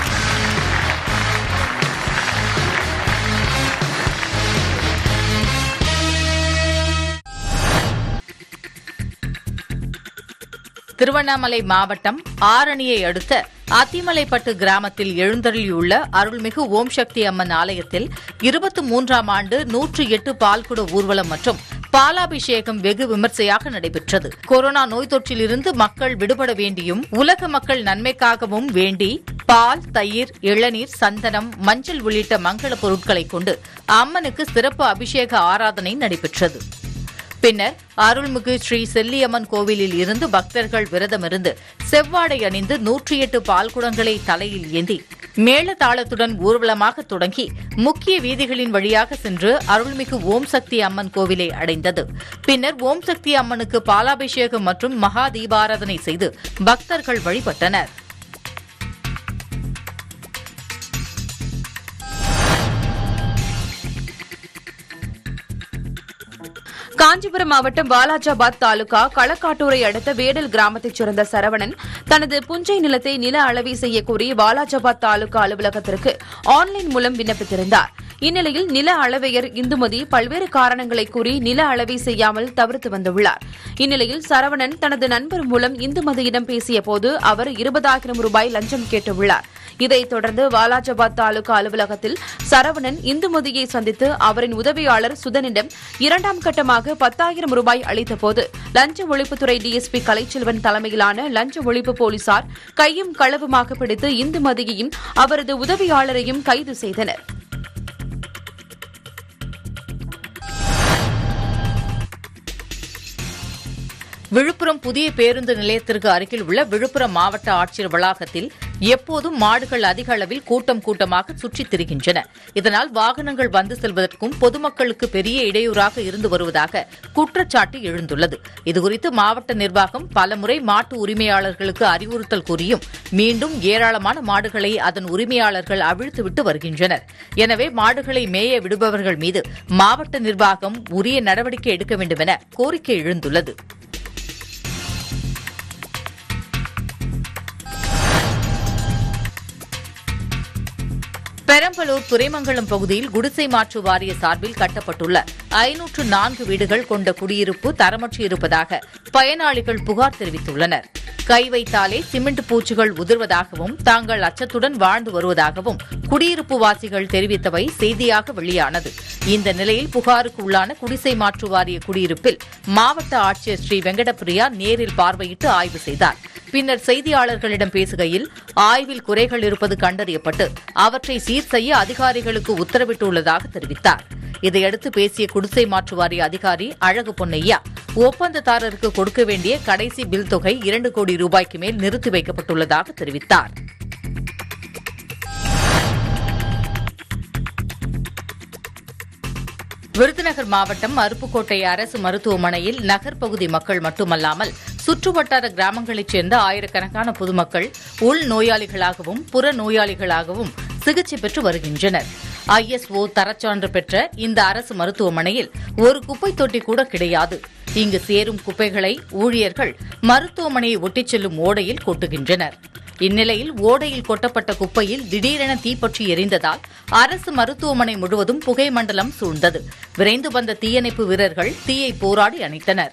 திருவண்ணாமலை மாவட்டம் ஆரணியை அடுத்த அத்திமலைப்பட்டு கிராமத்தில் எழுந்தருளியுள்ள அருள்மிகு ஓம் சக்தி அம்மன் ஆலயத்தில் 23ஆம் ஆண்டு 108 பால்குட ஊர்வலம் மற்றும் பாலாபிஷேகம் வெகு விமர்சையாக நடைபெற்றது. கொரோனா நோய் தொற்றிலிருந்து மக்கள் விடுபட வேண்டியும் உலக மக்கள் நன்மைக்காகவும் வேண்டி பால், தயிர், இளநீர், சந்தனம், மஞ்சள் உள்ளிட்ட மங்கள பொருட்களை கொண்டு அம்மனுக்கு சிறப்பு அபிஷேக ஆராதனை நடைபெற்றது. பின்னர் அருள்மிகு ஸ்ரீ செல்லியம்மன் கோவிலில் இருந்து பக்தர்கள் விரதமிருந்து செவ்வாடை அணிந்து 108 பால்குடங்களை தலையில் ஏந்தி மேளதாளத்துடன் ஊர்வலமாக தொடங்கி முக்கிய வீதிகளின் வழியாக சென்று அருள்மிகு ஓம் சக்தி அம்மன் கோவிலை அடைந்தது. பின்னர் ஓம் சக்தி அம்மனுக்கு பாலாபிஷேகம் மற்றும் மகா தீபாராதனை செய்து பக்தர்கள் வழிபட்டனர். காஞ்சிபுரம் மாவட்டம் வாலாஜாபாத் தாலுகா களக்காட்டூரை அடுத்த வேடல் கிராமத்தைச் சேர்ந்த சரவணன் தனது புஞ்சை நிலத்தை நில அளவை செய்யக்கோரி வாலாஜாபாத் தாலுகா அலுவலகத்திற்கு ஆன்லைன் மூலம் விண்ணப்பித்திருந்தார். இந்நிலையில் நில அளவையர் இந்துமதி பல்வேறு காரணங்களை கூறி நில அளவை செய்யாமல் தவிர்த்து வந்துள்ளார். இந்நிலையில் சரவணன் தனது நண்பர் மூலம் இந்துமதியிடம் பேசியபோது அவர் 20,000 ரூபாய் லஞ்சம் கேட்டுள்ளார். இதைத் தொடர்ந்து வாலாஜாபாத் தாலுகா அலுவலகத்தில் சரவணன் இந்துமதியை சந்தித்து அவரின் உதவியாளர் சுதனிடம் இரண்டாம் கட்டமாக 10,000 ரூபாய் அளித்தபோது லஞ்ச ஒழிப்புத்துறை டிஎஸ்பி கலைச்செல்வன் தலைமையிலான லஞ்ச ஒழிப்பு போலீசார் கையும் களவுமாக பிடித்து இந்துமதியையும் அவரது உதவியாளரையும் கைது செய்தனர். விழுப்புரம் புதிய பேருந்து நிலையத்திற்கு அருகில் உள்ள விழுப்புரம் மாவட்ட ஆட்சியர் வளாகத்தில் எப்போதும் மாடுகள் அதிக அளவில் கூட்டமாக சுற்றித் திரிகின்றன. இதனால் வாகனங்கள் வந்து செல்வதற்கும் பொதுமக்களுக்கு பெரிய இடையூறாக இருந்து வருவதாக குற்றச்சாட்டு எழுந்துள்ளது. இதுகுறித்து மாவட்ட நிர்வாகம் பலமுறை மாட்டு உரிமையாளர்களுக்கு அறிவுறுத்தல் கூறியும் மீண்டும் ஏராளமான மாடுகளை அதன் உரிமையாளர்கள் அவிழ்த்துவிட்டு வருகின்றனர். எனவே மாடுகளை மேய விடுபவர்கள் மீது மாவட்ட நிர்வாகம் உரிய நடவடிக்கை எடுக்க வேண்டும் என கோரிக்கை எழுந்துள்ளது. பெரம்பலூர் துறைமங்கலம் பகுதியில் குடிசை மாற்று வாரிய சார்பில் கட்டப்பட்டுள்ள 504 வீடுகள் கொண்ட குடியிருப்பு தரமற்று இருப்பதாக பயனாளிகள் புகார் தெரிவித்துள்ளனர். கை வைத்தாலே சிமெண்ட் பூச்சிகள் உதிர்வதாகவும் தாங்கள் அச்சத்துடன் வாழ்ந்து வருவதாகவும் குடியிருப்பு வாசிகள் தெரிவித்தவை செய்தியாக வெளியானது. இந்த நிலையில் புகாருக்கு உள்ளான குடிசை மாற்று வாரிய குடியிருப்பில் மாவட்ட ஆட்சியர் ஸ்ரீ வெங்கடபிரியா நேரில் பார்வையிட்டு ஆய்வு செய்தார். பின்னர் செய்தியாளர்களிடம் பேசுகையில் ஆய்வில் குறைகள் இருப்பது கண்டறியப்பட்டு அவற்றை சீர் செய்ய அதிகாரிகளுக்கு உத்தரவிட்டுள்ளதாக தெரிவித்தார். இதையடுத்து பேசிய குடிசை மாற்று வாரிய அதிகாரி அழகு பொன்னையா ஒப்பந்ததாரருக்கு கொடுக்க வேண்டிய கடைசி பில் தொகை 2 கோடி ரூபாய்க்கு மேல் நிறுத்தி வைக்கப்பட்டுள்ளதாக தெரிவித்தார். விருதுநகர் மாவட்டம் அருப்புக்கோட்டை அரசு மருத்துவமனையில் நகர்ப்பகுதி மக்கள் மட்டுமல்லாமல் சுற்றுவட்டார கிராமங்களைச் சேர்ந்த ஆயிரக்கணக்கான பொதுமக்கள் உள் நோயாளிகளாகவும் புற நோயாளிகளாகவும் சிகிச்சை பெற்று வருகின்றனர். ISO தரச்சான்று பெற்ற இந்த அரசு மருத்துவமனையில் ஒரு குப்பை தொட்டி கூட கிடையாது. இங்கு சேரும் குப்பைகளை ஊழியர்கள் மருத்துவமனையை ஒட்டிச் செல்லும் ஓடையில் கொட்டுகின்றனர். இந்நிலையில் ஓடையில் கொட்டப்பட்ட குப்பையில் திடீரென தீப்பற்றி எரிந்ததால் அரசு மருத்துவமனை முழுவதும் புகை மண்டலம் சூழ்ந்தது. விரைந்து வந்த தீயணைப்பு வீரர்கள் தீயை போராடி அணைத்தனர்.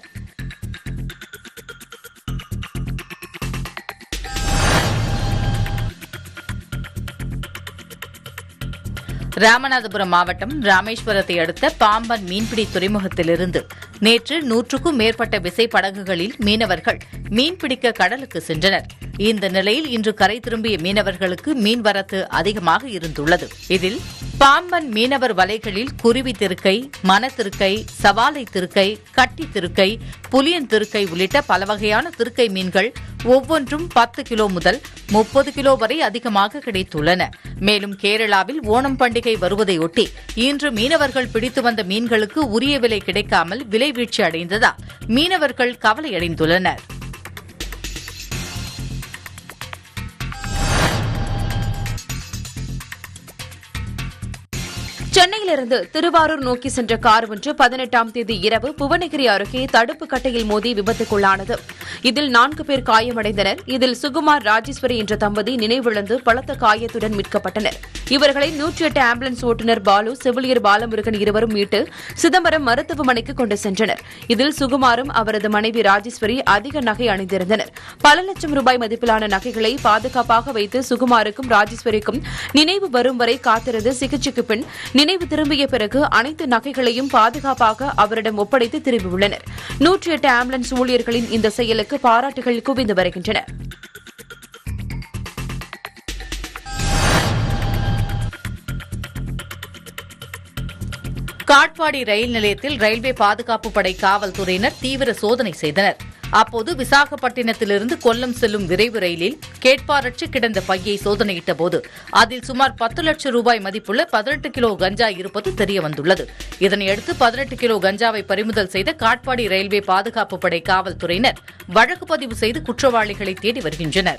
ராமநாதபுரம் மாவட்டம் ராமேஸ்வரத்தை அடுத்த பாம்பன் மீன்பிடி துறைமுகத்திலிருந்து நேற்று 100க்கும் மேற்பட்ட விசைப்படகுகளில் மீனவர்கள் மீன்பிடிக்க கடலுக்கு சென்றனர். இந்த நிலையில் இன்று கரை திரும்பிய மீனவர்களுக்கு மீன்வரத்து அதிகமாக இருந்துள்ளது. இதில் பாம்பன் மீனவர் வலைகளில் குருவி திருக்கை, மணத்திருக்கை, சவாலை திருக்கை, கட்டி திருக்கை, புலியன் திருக்கை உள்ளிட்ட பல வகையான திருக்கை மீன்கள் ஒவ்வொன்றும் 10 கிலோ முதல் 30 கிலோ வரை அதிகமாக கிடைத்துள்ளன. மேலும் கேரளாவில் ஓணம் பண்டிகை வருவதையொட்டி இன்று மீனவர்கள் பிடித்து வந்த மீன்களுக்கு உரிய விலை கிடைக்காமல் விலை வீழ்ச்சி அடைந்ததால் மீனவர்கள் கவலையடைந்துள்ளனர். சென்னையிலிருந்து திருவாரூர் நோக்கி சென்ற கார் ஒன்று 18ஆம் தேதி இரவு புவனகிரி அருகே தடுப்பு கட்டையில் மோதி விபத்துக்குள்ளானது. இதில் 4 பேர் காயமடைந்தனர். இதில் சுகுமார், ராஜேஸ்வரி என்ற தம்பதி நினைவிழந்து பலத்த காயத்துடன் மீட்கப்பட்டனர். இவர்களை 108 ஆம்புலன்ஸ் ஓட்டுநர் பாலு, செவிலியர் பாலமுருகன் இருவரும் மீட்டு சிதம்பரம் மருத்துவமனைக்கு கொண்டு சென்றனர். இதில் சுகுமாரும் அவரது மனைவி ராஜேஸ்வரி அதிக நகை அணிந்திருந்தனர். பல லட்சம் ரூபாய் மதிப்பிலான நகைகளை பாதுகாப்பாக வைத்து சுகுமாருக்கும் ராஜேஸ்வரிக்கும் நினைவு வரும் வரை காத்திருந்து சிகிச்சைக்கு பின் நினைவு திரும்பிய பிறகு அனைத்து நகைகளையும் பாதுகாப்பாக அவரிடம் ஒப்படைத்து திரும்பியுள்ளனர். 108 ஆம்புலன்ஸ் ஊழியர்களின் இந்த செயலுக்கு பாராட்டுகள் குவிந்து வருகின்றன. காட்பாடி ரயில் நிலையத்தில் ரயில்வே பாதுகாப்பு படை காவல்துறையினர் தீவிர சோதனை செய்தனர். அப்போது விசாகப்பட்டினத்திலிருந்து கொல்லம் செல்லும் விரைவு ரயிலில் கேட்பாரற்று கிடந்த பையை சோதனையிட்டபோது அதில் சுமார் 10 லட்சம் ரூபாய் மதிப்புள்ள 18 கிலோ கஞ்சா இருப்பது தெரியவந்துள்ளது. இதனையடுத்து 18 கிலோ கஞ்சாவை பறிமுதல் செய்த காட்பாடி ரயில்வே பாதுகாப்பு படை காவல்துறையினர் வழக்கு பதிவு செய்து குற்றவாளிகளை தேடி வருகின்றனர்.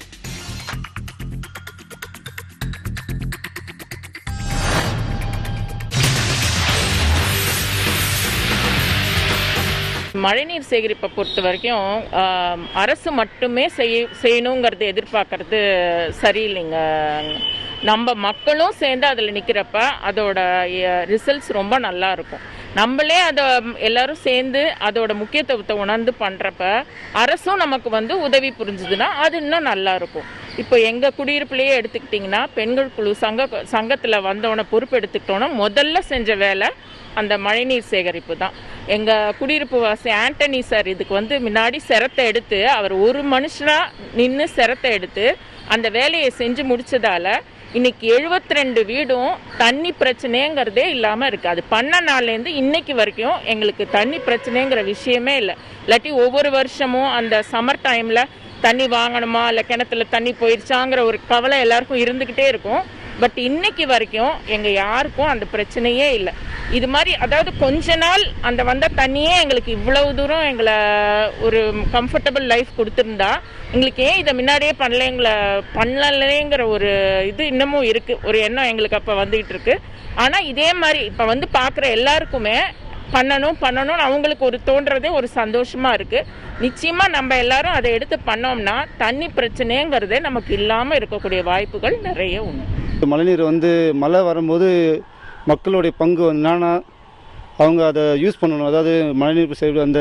மழைநீர் சேகரிப்பை பொறுத்த வரைக்கும் அரசு மட்டுமே செய்யணுங்கிறது எதிர்பார்க்கறது சரியில்லைங்க. நம்ம மக்களும் சேர்ந்து அதில் நிற்கிறப்ப அதோட ரிசல்ட்ஸ் ரொம்ப நல்லா இருக்கும். நம்மளே அதை எல்லாரும் சேர்ந்து அதோட முக்கியத்துவத்தை உணர்ந்து பண்ணுறப்ப அரசும் நமக்கு உதவி புரிஞ்சுதுன்னா அது இன்னும் நல்லா இருக்கும். இப்போ எங்கள் குடியிருப்புலையே எடுத்துக்கிட்டிங்கன்னா பெண்கள் குழு சங்கத்தில் வந்தவனை பொறுப்பு எடுத்துக்கிட்டோன்னா முதல்ல செஞ்ச வேலை அந்த மழைநீர் சேகரிப்பு தான். எங்கள் குடியிருப்பு வாசி ஆண்டனி சார் இதுக்கு முன்னாடி சிரத்தை எடுத்து அவர் ஒரு மனுஷனாக நின்று சிரத்தை எடுத்து அந்த வேலையை செஞ்சு முடிச்சதால இன்னைக்கு 72 வீடும் தண்ணி பிரச்சனைங்கிறதே இல்லாமல் இருக்குது. அது பண்ண நாள்லேருந்து இன்னைக்கு வரைக்கும் எங்களுக்கு தண்ணி பிரச்சனைங்கிற விஷயமே இல்லை. இல்லாட்டி ஒவ்வொரு வருஷமும் அந்த சம்மர் டைமில் தண்ணி வாங்கணுமா இல்லை கிணத்துல தண்ணி போயிடுச்சாங்கிற ஒரு கவலை எல்லாருக்கும் இருந்துக்கிட்டே இருக்கும். பட் இன்னைக்கு வரைக்கும் எங்கள் யாருக்கும் அந்த பிரச்சனையே இல்லை. இது மாதிரி அதாவது கொஞ்ச நாள் அந்த வந்த தண்ணியே எங்களுக்கு இவ்வளவு தூரம் எங்களை ஒரு கம்ஃபர்டபுள் லைஃப் கொடுத்துருந்தா எங்களுக்கு ஏன் இதை முன்னாடியே பண்ணலைங்கிற ஒரு இது இன்னமும் இருக்குது. ஒரு எண்ணம் எங்களுக்கு அப்போ வந்துகிட்டு இருக்கு. ஆனால் இதே மாதிரி இப்போ பார்க்குற எல்லாருக்குமே பண்ணணும்னு அவங்களுக்கு ஒரு தோன்றதே ஒரு சந்தோஷமா இருக்கு. நிச்சயமா நம்ம எல்லாரும் அதை எடுத்து பண்ணோம்னா தண்ணி பிரச்சனைங்கிறதே நமக்கு இல்லாமல் இருக்கக்கூடிய வாய்ப்புகள் நிறைய உண்டு. மழைநீர் மழை வரும்போது மக்களுடைய பங்கு என்னன்னா அவங்க அதை யூஸ் பண்ணணும். அதாவது மழைநீர் சேவை அந்த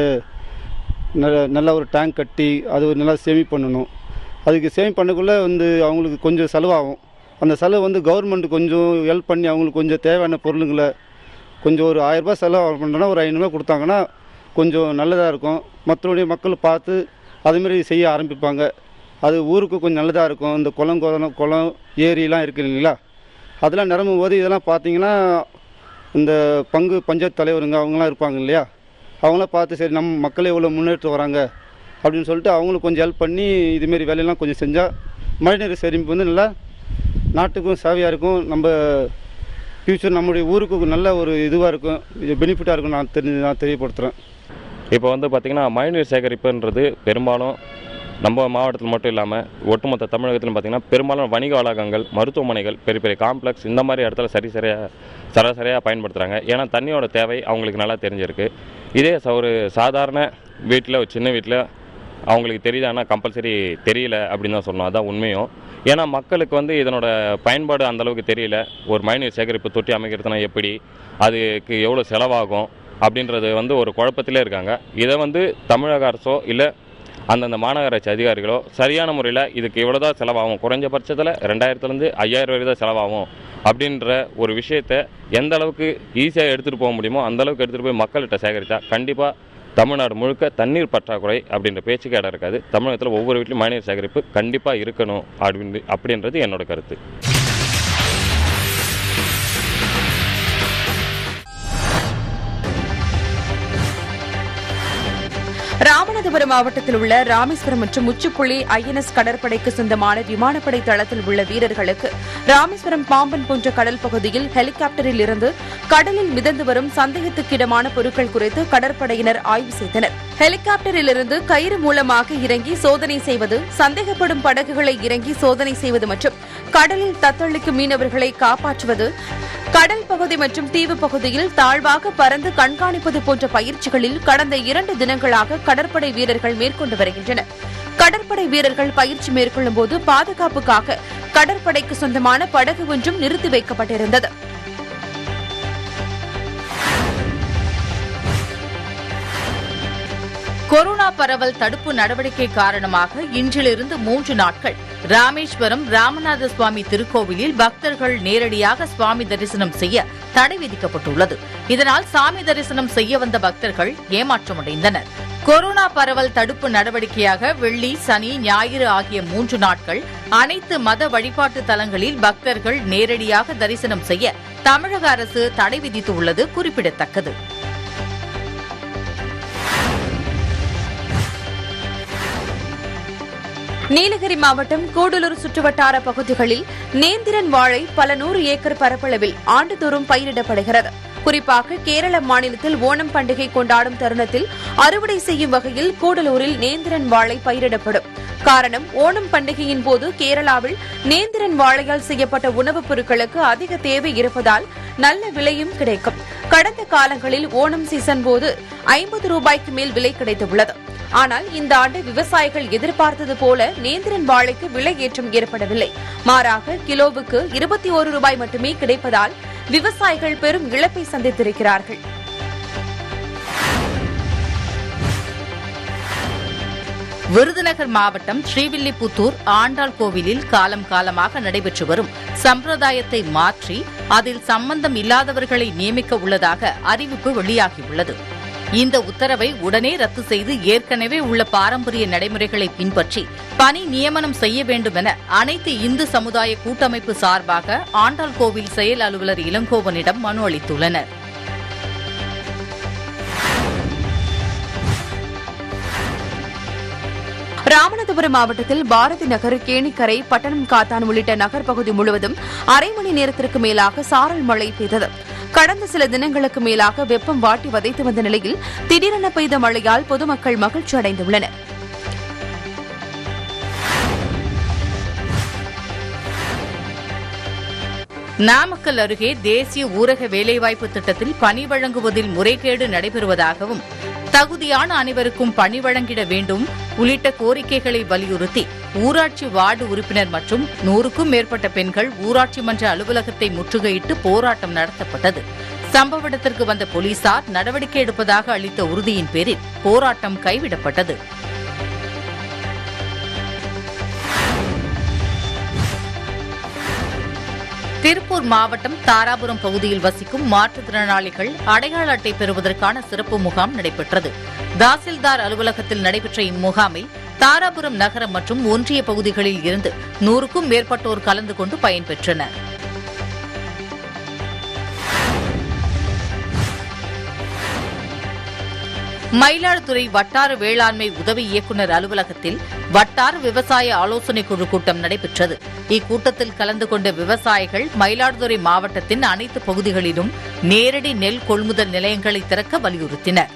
நல்ல ஒரு டேங்க் கட்டி அது நல்லா சேமிப்பு பண்ணணும். அதுக்கு சேமிப்பு பண்ணக்குள்ளே அவங்களுக்கு கொஞ்சம் செலவாகும். அந்த செலவு கவர்மெண்ட் கொஞ்சம் ஹெல்ப் பண்ணி அவங்களுக்கு கொஞ்சம் தேவையான பொருளுங்களை கொஞ்சம் ஒரு 1000 ரூபாய் செலவு பண்ணுறோன்னா ஒரு 500 ரூபாய் கொடுத்தாங்கன்னா கொஞ்சம் நல்லதாக இருக்கும். மற்றபடி மக்கள் பார்த்து அதுமாரி செய்ய ஆரம்பிப்பாங்க. அது ஊருக்கு கொஞ்சம் நல்லதாக இருக்கும். இந்த குளம் ஏரிலாம் இருக்குது இல்லைங்களா, அதெல்லாம் நிரம்பும் போது இதெல்லாம் பார்த்தீங்கன்னா இந்த பஞ்சாயத்து தலைவருங்க அவங்களாம் இருப்பாங்க இல்லையா, அவங்களாம் பார்த்து சரி நம்ம மக்களே எவ்வளோ முன்னேற்றம் வராங்க அப்படின்னு சொல்லிட்டு அவங்களுக்கு கொஞ்சம் ஹெல்ப் பண்ணி இதுமாரி வேலையெல்லாம் கொஞ்சம் செஞ்சால் மழைநீர் சேமிப்பு நல்லா நாட்டுக்கும் சேவையாக இருக்கும். நம்ம ஃப்யூச்சர் நம்முடைய ஊருக்கு நல்ல ஒரு இதுவாக இருக்கும், பெனிஃபிட்டாக இருக்கும் நான் தெரியப்படுத்துகிறேன். இப்போ பார்த்திங்கன்னா மழைநீர் சேகரிப்புன்றது பெரும்பாலும் நம்ம மாவட்டத்தில் மட்டும் இல்லாமல் ஒட்டுமொத்த தமிழகத்திலும் பார்த்திங்கன்னா பெரும்பாலும் வணிக வளாகங்கள், மருத்துவமனைகள், பெரிய பெரிய காம்ப்ளெக்ஸ் இந்த மாதிரி இடத்துல சராசரியாக பயன்படுத்துகிறாங்க. ஏன்னா தண்ணியோட தேவை அவங்களுக்கு நல்லா தெரிஞ்சிருக்கு. இதே ஒரு சாதாரண வீட்டில் ஒரு சின்ன வீட்டில் அவங்களுக்கு தெரியுது, ஆனால் கம்பல்சரி தெரியல அப்படின்னு தான் சொல்லணும். அதுதான் உண்மையும். ஏன்னா மக்களுக்கு இதனோட பயன்பாடு அந்தளவுக்கு தெரியல. ஒரு மழைநீர் சேகரிப்பு தொட்டி அமைக்கிறதுனா எப்படி, அதுக்கு எவ்வளோ செலவாகும் அப்படின்றது ஒரு குழப்பத்திலே இருக்காங்க. இதை தமிழக அரசோ இல்லை அந்தந்த மாநகராட்சி அதிகாரிகளோ சரியான முறையில் இதுக்கு இவ்வளோ தான் செலவாகும், குறைஞ்சபட்சத்தில் 2000 5000 வரை தான் செலவாகும் அப்படின்ற ஒரு விஷயத்தை எந்த அளவுக்கு ஈஸியாக எடுத்துகிட்டு போக முடியுமோ அந்தளவுக்கு எடுத்துகிட்டு போய் மக்கள்கிட்ட சேகரித்தா கண்டிப்பாக தமிழ்நாடு முழுக்க தண்ணீர் பற்றாக்குறை அப்படின்ற பேச்சுக்கு இடம் இருக்காது. தமிழகத்தில் ஒவ்வொரு வீட்டிலும் மழைநீர் சேகரிப்பு கண்டிப்பாக இருக்கணும் அப்படின்றது என்னோட கருத்து. ராமநாதபுரம் மாவட்டத்தில் உள்ள ராமேஸ்வரம் மற்றும் முச்சுப்புள்ளி INS கடற்படைக்கு சொந்தமான விமானப்படை தளத்தில் உள்ள வீரர்களுக்கு ராமேஸ்வரம் பாம்பன் போன்ற கடல் பகுதியில் ஹெலிகாப்டரில் இருந்து கடலில் மிதந்து வரும் சந்தேகத்துக்கிடமான பொருட்கள் குறித்து கடற்படையினர் ஆய்வு செய்தனர். ஹெலிகாப்டரில் இருந்து கயிறு மூலமாக இறங்கி சோதனை செய்வது, சந்தேகப்படும் படகுகளை இறங்கி சோதனை செய்வது மற்றும் கடலில் தத்தளிக்கும் மீனவர்களை காப்பாற்றுவது, கடல் பகுதி மற்றும் தீவு பகுதியில் தாழ்வாக பறந்து கண்காணிப்பது போன்ற பயிற்சிகளில் கடந்த 2 தினங்களாக கடற்படை வீரர்கள் மேற்கொண்டு வருகின்றனர். கடற்படை வீரர்கள் பயிற்சி மேற்கொள்ளும் போது பாதுகாப்புக்காக கடற்படைக்கு சொந்தமான படகு ஒன்றும் நிறுத்தி வைக்கப்பட்டிருந்தது. கொரோனா பரவல் தடுப்பு நடவடிக்கை காரணமாக இன்றிலிருந்து 3 நாட்கள் ராமேஸ்வரம் ராமநாத சுவாமி திருக்கோவிலில் பக்தர்கள் நேரடியாக சுவாமி தரிசனம் செய்ய தடை விதிக்கப்பட்டுள்ளது. இதனால் சாமி தரிசனம் செய்ய வந்த பக்தர்கள் ஏமாற்றமடைந்தனர். கொரோனா பரவல் தடுப்பு நடவடிக்கையாக வெள்ளி, சனி, ஞாயிறு ஆகிய 3 நாட்கள் அனைத்து மத வழிபாட்டு தலங்களில் பக்தர்கள் நேரடியாக தரிசனம் செய்ய தமிழக அரசு தடை விதித்துள்ளது குறிப்பிடத்தக்கது. நீலகிரி மாவட்டம் கூடலூர் சுற்றுவட்டார பகுதிகளில் நேந்திரன் வாழை பல 100 ஏக்கர் பரப்பளவில் ஆண்டுதோறும் பயிரிடப்படுகிறது. குறிப்பாக கேரள மாநிலத்தில் ஓணம் பண்டிகை கொண்டாடும் தருணத்தில் அறுவடை செய்யும் வகையில் கூடலூரில் நேந்திரன் வாழை பயிரிடப்படும். காரணம், ஓணம் பண்டிகையின் போது கேரளாவில் நேந்திரன் வாழையால் செய்யப்பட்ட உணவுப் பொருட்களுக்கு அதிக தேவை இருப்பதால் நல்ல விலையும் கிடைக்கும். கடந்த காலங்களில் ஓணம் சீசன் போது 50 ரூபாய்க்கு மேல் விலை கிடைத்துள்ளது. ஆனால் இந்த ஆண்டு விவசாயிகள் எதிர்பார்த்தது போல நேந்திரன் வாழைக்கு விலை ஏற்றம் ஏற்படவில்லை. மாறாக கிலோவுக்கு 21 ரூபாய் மட்டுமே கிடைப்பதால் விவசாயிகள் பெரும் இழப்பை சந்தித்திருக்கிறார்கள். விருதுநகர் மாவட்டம் ஸ்ரீவில்லிபுத்தூர் ஆண்டாள் கோவிலில் காலம் காலமாக நடைபெற்று வரும் சம்பிரதாயத்தை மாற்றி அதில் சம்பந்தம் இல்லாதவர்களை நியமிக்க உள்ளதாக அறிவிப்பு வெளியாகியுள்ளது. இந்த உத்தரவை உடனே ரத்து செய்து ஏற்கனவே உள்ள பாரம்பரிய நடைமுறைகளை பின்பற்றி பணி நியமனம் செய்ய வேண்டும் என அனைத்து இந்து சமுதாய கூட்டமைப்பு சார்பாக ஆண்டாள் கோவில் செயல் அலுவலர் இளங்கோவனிடம் மனு அளித்துள்ளனர். ராமநாதபுரம் மாவட்டத்தில் பாரதி நகர், கேணிக்கரை, பட்டணம் காத்தான் உள்ளிட்ட நகர் பகுதி முழுவதும் அரை மணி நேரத்திற்கு மேலாக சாரல் மழை பெய்தது. கடந்த சில தினங்களுக்கு மேலாக வெப்பம் வாட்டி வதைத்து வந்த நிலையில் திடீரென பெய்த மழையால் பொதுமக்கள் மகிழ்ச்சி அடைந்துள்ளனர். நாமக்கல் அருகே தேசிய ஊரக வேலைவாய்ப்பு திட்டத்தில் பணி வழங்குவதில் முறைகேடு நடைபெறுவதாகவும் தகுதியான அனைவருக்கும் பணி வழங்கிட வேண்டும் உள்ளிட்ட கோரிக்கைகளை வலியுறுத்தி ஊராட்சி வார்டு உறுப்பினர் மற்றும் 100க்கும் மேற்பட்ட பெண்கள் ஊராட்சி மன்ற அலுவலகத்தை முற்றுகையிட்டு போராட்டம் நடத்தப்பட்டது. சம்பவ இடத்திற்கு வந்த போலீசார் நடவடிக்கை எடுப்பதாக அளித்த உறுதியின் பேரில் போராட்டம் கைவிடப்பட்டது. திருப்பூர் மாவட்டம் தாராபுரம் பகுதியில் வசிக்கும் மாற்றுத்திறனாளிகள் அடையாள அட்டை பெறுவதற்கான சிறப்பு முகாம் நடைபெற்றது. தாசில்தார் அலுவலகத்தில் நடைபெற்ற இம்முகாமில் தாராபுரம் நகரம் மற்றும் ஒன்றிய பகுதிகளில் இருந்து 100க்கும் மேற்பட்டோர் கலந்து கொண்டு பயன்பெற்றனர். மயிலாடுதுறை வட்டார வேளாண்மை உதவி இயக்குநர் அலுவலகத்தில் வட்டார விவசாய ஆலோசனைக் குழு கூட்டம் நடைபெற்றது. இக்கூட்டத்தில் கலந்து கொண்ட விவசாயிகள் மயிலாடுதுறை மாவட்டத்தின் அனைத்து பகுதிகளிலும் நேரடி நெல் கொள்முதல் நிலையங்களை திறக்க வலியுறுத்தினர்.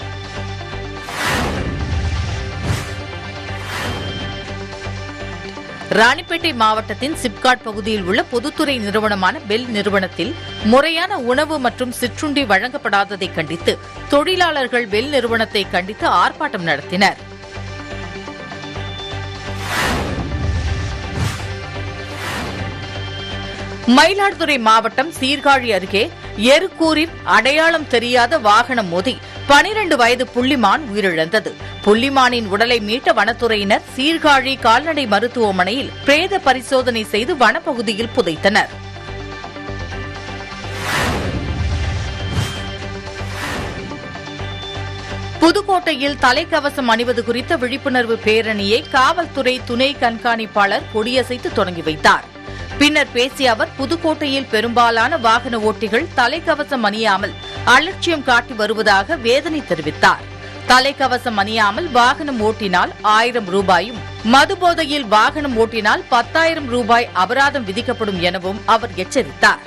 ராணிப்பேட்டை மாவட்டத்தின் சிப்காட் பகுதியில் உள்ள பொதுத்துறை நிறுவனமான பெல் நிறுவனத்தில் முறையான உணவு மற்றும் சிற்றுண்டி வழங்கப்படாததை கண்டித்து தொழிலாளர்கள் பெல் நிறுவனத்தை கண்டித்து ஆர்ப்பாட்டம் நடத்தினர். மயிலாடுதுறை மாவட்டம் சீர்காழி அருகே எருக்கூரில் அடையாளம் தெரியாத வாகனம் மோதி 12 வயது புள்ளிமான் உயிரிழந்தது. புள்ளிமானின் உடலை மீட்ட வனத்துறையினர் சீர்காழி கால்நடை மருத்துவமனையில் பிரேத பரிசோதனை செய்து வனப்பகுதியில் புதைத்தனர். புதுக்கோட்டையில் தலைக்கவசம் அணிவது குறித்த விழிப்புணர்வு பேரணியை காவல்துறை துணை கண்காணிப்பாளர் கொடியசைத்து தொடங்கி வைத்தார். பின்னர் பேசிய அவர் புதுக்கோட்டையில் பெரும்பாலான வாகன ஓட்டிகள் தலைக்கவசம் அணியாமல் அலட்சியம் காட்டி வருவதாக வேதனை தெரிவித்தார். தலைக்கவசம் அணியாமல் வாகனம் ஓட்டினால் 1000 ரூபாயும், மதுபோதையில் வாகனம் ஓட்டினால் 10,000 ரூபாய் அபராதம் விதிக்கப்படும் எனவும் அவர் எச்சரித்தார்.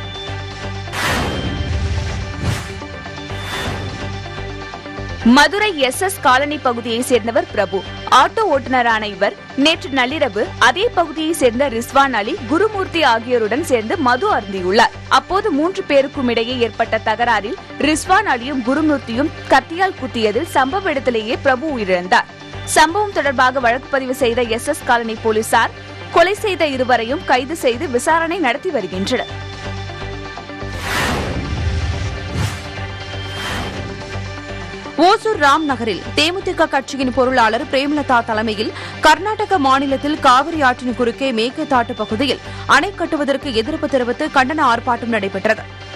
மதுரை SS காலனி பகுதியைச் சேர்ந்தவர் பிரபு. ஆட்டோ ஓட்டுநரான இவர் நேற்று நள்ளிரவு அதே பகுதியைச் சேர்ந்த ரிஸ்வான் அலி, குருமூர்த்தி ஆகியோருடன் சேர்ந்து மது அருந்தியுள்ளார். அப்போது 3 பேருக்கும் இடையே ஏற்பட்ட தகராறில் ரிஸ்வான் அலியும் குருமூர்த்தியும் கத்தியால் குத்தியதில் சம்பவ இடத்திலேயே பிரபு உயிரிழந்தார். சம்பவம் தொடர்பாக வழக்கு பதிவு செய்த SS காலனி போலீசார் கொலை செய்த இருவரையும் கைது செய்து விசாரணை நடத்தி வருகின்றனர். ஓசூர் ராம் நகரில் தேமுதிக கட்சியின் பொருளாளர் பிரேமலதா தலைமையில் கர்நாடக மாநிலத்தில் காவிரி ஆற்றின் குறுக்கே மேகதாட்டு பகுதியில் அணை கட்டுவதற்கு எதிர்ப்பு தெரிவித்து கண்டன ஆர்ப்பாட்டம் நடைபெற்றது.